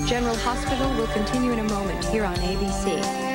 General Hospital will continue in a moment here on ABC.